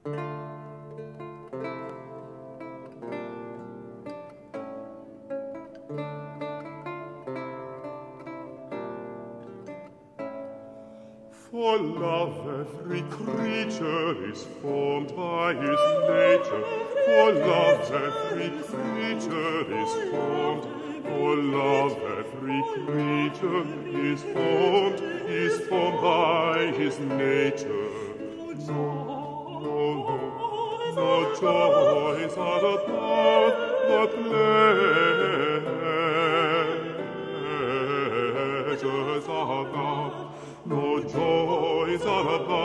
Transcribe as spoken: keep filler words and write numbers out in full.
For love every creature is formed by his nature. For love every creature is formed. For love every creature is formed, is formed by his nature. No, no, no, no joys are above the pleasures above. No joys are above